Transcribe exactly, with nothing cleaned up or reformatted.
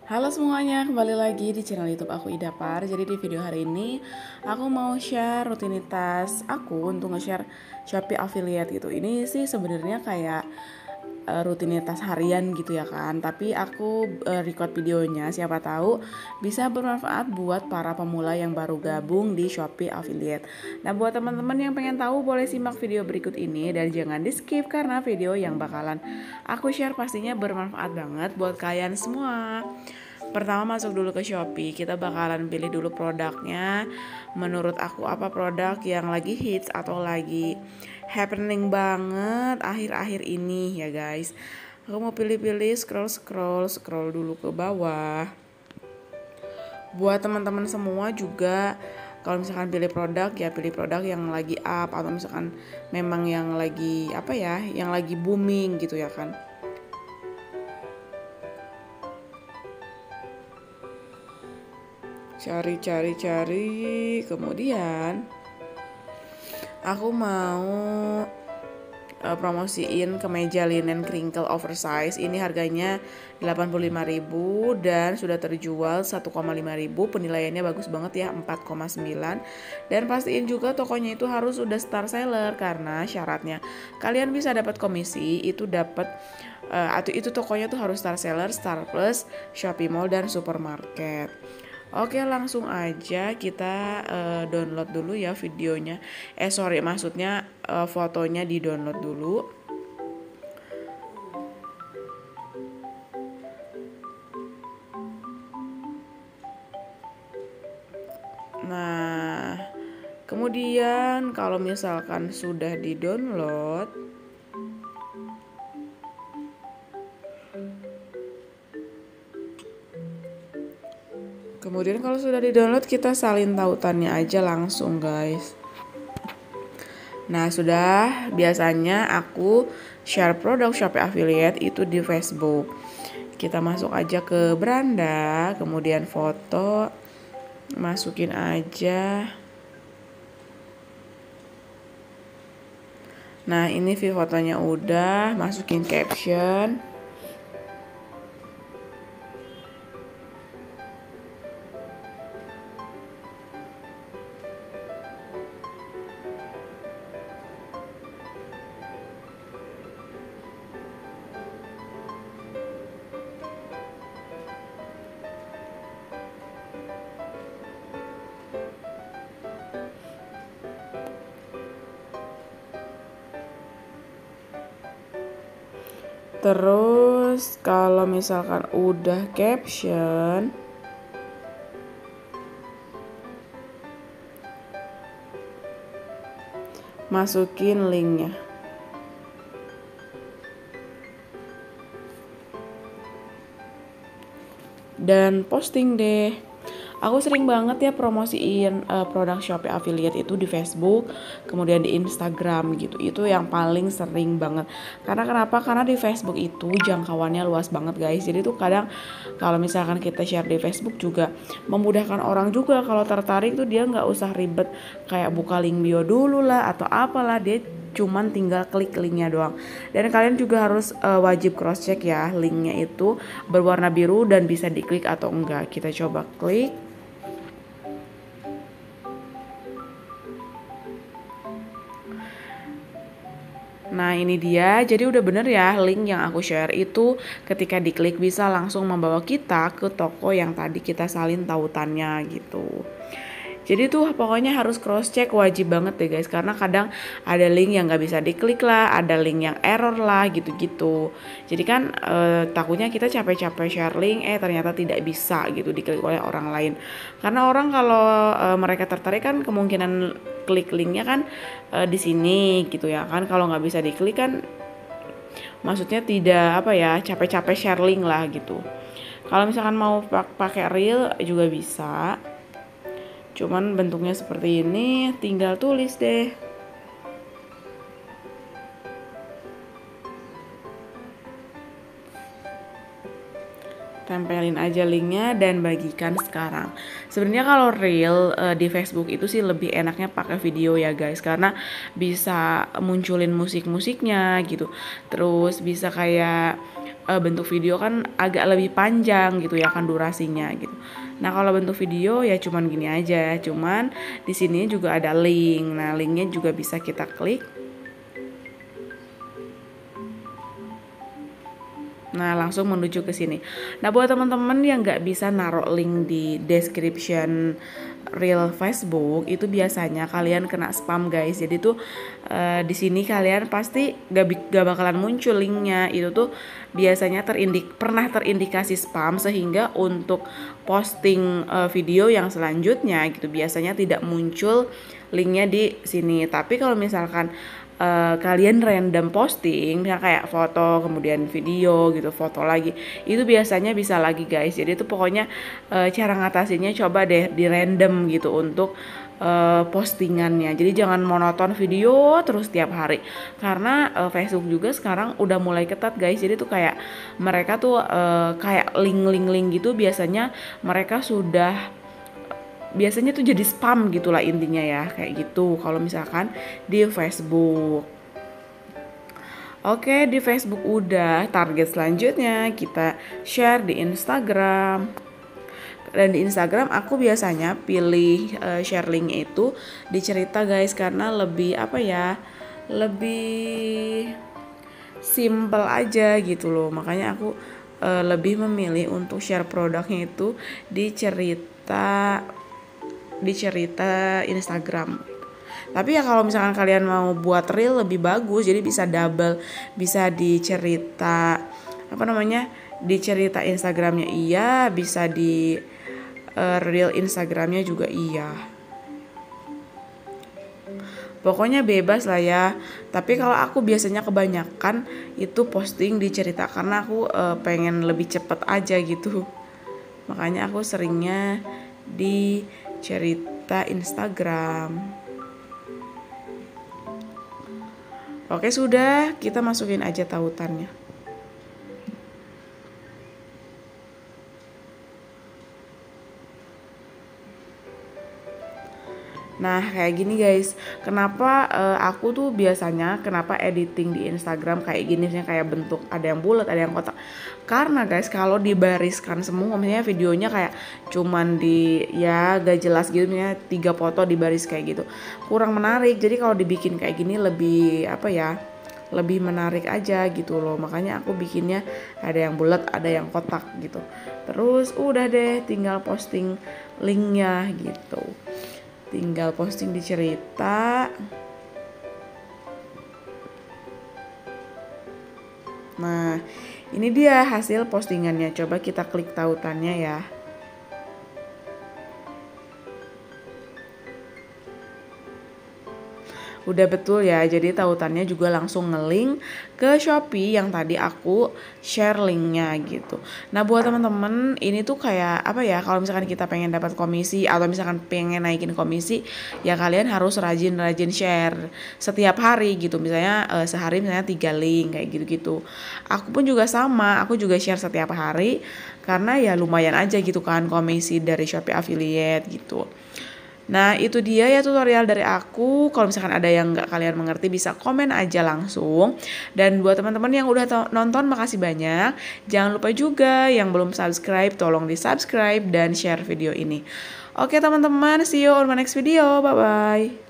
Halo semuanya, kembali lagi di channel YouTube aku Idapar. Jadi di video hari ini aku mau share rutinitas aku untuk nge-share Shopee affiliate gitu. Ini sih sebenarnya kayak uh, rutinitas harian gitu ya kan. Tapi aku uh, record videonya, siapa tahu bisa bermanfaat buat para pemula yang baru gabung di Shopee affiliate. Nah, buat teman-teman yang pengen tahu boleh simak video berikut ini dan jangan di-skip karena video yang bakalan aku share pastinya bermanfaat banget buat kalian semua. Pertama masuk dulu ke Shopee, kita bakalan pilih dulu produknya. Menurut aku apa produk yang lagi hits atau lagi happening banget akhir-akhir ini ya guys. Aku mau pilih-pilih, scroll scroll scroll dulu ke bawah. Buat teman-teman semua juga, kalau misalkan pilih produk ya pilih produk yang lagi up, atau misalkan memang yang lagi apa ya, yang lagi booming gitu ya kan. Cari-cari-cari, kemudian aku mau uh, promosiin kemeja linen crinkle oversize. Ini harganya delapan puluh lima ribu dan sudah terjual satu koma lima ribu. Penilaiannya bagus banget ya, empat koma sembilan. Dan pastiin juga tokonya itu harus sudah star seller, karena syaratnya kalian bisa dapat komisi itu dapat uh, atau itu tokonya tuh harus star seller, Star Plus, Shopee Mall dan supermarket. Oke, langsung aja kita uh, download dulu ya videonya. Eh sorry, maksudnya uh, fotonya di download dulu. Nah, kemudian kalau misalkan sudah di download, Kemudian kalau sudah di-download kita salin tautannya aja langsung guys. Nah, sudah biasanya aku share produk Shopee affiliate itu di Facebook. Kita masuk aja ke beranda, kemudian foto, masukin aja. Nah, ini view fotonya udah, masukin caption. Terus kalau misalkan udah caption, masukin linknya. Dan posting deh. Aku sering banget ya promosiin uh, produk Shopee affiliate itu di Facebook, kemudian di Instagram gitu. Itu yang paling sering banget. Karena kenapa? Karena di Facebook itu jangkauannya luas banget guys. Jadi tuh kadang kalau misalkan kita share di Facebook juga memudahkan orang juga, kalau tertarik tuh dia nggak usah ribet kayak buka link bio dulu lah atau apalah, dia cuman tinggal klik linknya doang. Dan kalian juga harus uh, wajib cross check ya, linknya itu berwarna biru dan bisa diklik atau enggak. Kita coba klik. Nah, ini dia, jadi udah bener ya, link yang aku share itu ketika diklik bisa langsung membawa kita ke toko yang tadi kita salin tautannya gitu. Jadi tuh pokoknya harus cross check, wajib banget deh guys, karena kadang ada link yang gak bisa diklik lah, ada link yang error lah gitu-gitu. Jadi kan e, takutnya kita capek-capek share link, eh ternyata tidak bisa gitu diklik oleh orang lain. Karena orang kalau e, mereka tertarik kan kemungkinan klik linknya kan e, di sini gitu ya kan. Kalau nggak bisa diklik kan maksudnya tidak apa ya, capek-capek share link lah gitu. Kalau misalkan mau pakai reel juga bisa. Cuman bentuknya seperti ini, tinggal tulis deh. Tempelin aja linknya dan bagikan sekarang. Sebenarnya kalau reel uh, di Facebook itu sih lebih enaknya pakai video ya guys, karena bisa munculin musik-musiknya gitu. Terus bisa kayak uh, bentuk video kan agak lebih panjang gitu ya kan durasinya gitu. Nah kalau bentuk video ya cuman gini aja, cuman di sini juga ada link. Nah linknya juga bisa kita klik. Nah langsung menuju ke sini. Nah buat teman-teman yang nggak bisa naruh link di description reel Facebook, itu biasanya kalian kena spam guys. Jadi tuh uh, di sini kalian pasti gak, gak bakalan muncul linknya. Itu tuh biasanya terindik pernah terindikasi spam, sehingga untuk posting uh, video yang selanjutnya gitu biasanya tidak muncul linknya di sini. Tapi kalau misalkan Uh, kalian random posting ya kayak foto kemudian video gitu, foto lagi, itu biasanya bisa lagi guys. Jadi itu pokoknya uh, cara ngatasinnya coba deh di random gitu untuk uh, postingannya. Jadi jangan monoton video terus tiap hari, karena uh, Facebook juga sekarang udah mulai ketat guys. Jadi tuh kayak mereka tuh uh, kayak link-link-link gitu biasanya mereka sudah biasanya tuh jadi spam gitulah intinya ya, kayak gitu kalau misalkan di Facebook. Oke, di Facebook udah, target selanjutnya kita share di Instagram. Dan di Instagram aku biasanya pilih uh, share link itu di cerita guys, karena lebih apa ya, lebih simple aja gitu loh. Makanya aku uh, lebih memilih untuk share produknya itu di cerita di cerita Instagram. Tapi ya kalau misalkan kalian mau buat reel lebih bagus, jadi bisa double, bisa di cerita apa namanya, di cerita Instagramnya iya, bisa di uh, reel Instagramnya juga iya. Pokoknya bebas lah ya. Tapi kalau aku biasanya kebanyakan itu posting di cerita, karena aku uh, pengen lebih cepet aja gitu. Makanya aku seringnya di cerita Instagram. Oke sudah, kita masukin aja tautannya. Nah kayak gini guys, kenapa uh, aku tuh biasanya kenapa editing di Instagram kayak gini, misalnya kayak bentuk ada yang bulat, ada yang kotak. Karena guys kalau dibariskan semua, misalnya videonya kayak cuman di ya gak jelas gitu, misalnya tiga foto dibaris kayak gitu, kurang menarik. Jadi kalau dibikin kayak gini lebih apa ya, lebih menarik aja gitu loh. Makanya aku bikinnya ada yang bulat, ada yang kotak gitu. Terus udah deh tinggal posting linknya gitu. Tinggal posting di cerita. Nah ini dia hasil postingannya. Coba kita klik tautannya ya. Udah betul ya, jadi tautannya juga langsung nge-link ke Shopee yang tadi aku share linknya gitu. Nah buat teman-teman ini tuh kayak apa ya, kalau misalkan kita pengen dapat komisi atau misalkan pengen naikin komisi, ya kalian harus rajin-rajin share setiap hari gitu. Misalnya eh, sehari misalnya tiga link kayak gitu-gitu. Aku pun juga sama, aku juga share setiap hari karena ya lumayan aja gitu kan komisi dari Shopee Affiliate gitu. Nah itu dia ya tutorial dari aku. Kalau misalkan ada yang gak kalian mengerti bisa komen aja langsung. Dan buat teman-teman yang udah nonton makasih banyak. Jangan lupa juga yang belum subscribe tolong di subscribe dan share video ini. Oke teman-teman, see you on my next video, bye bye.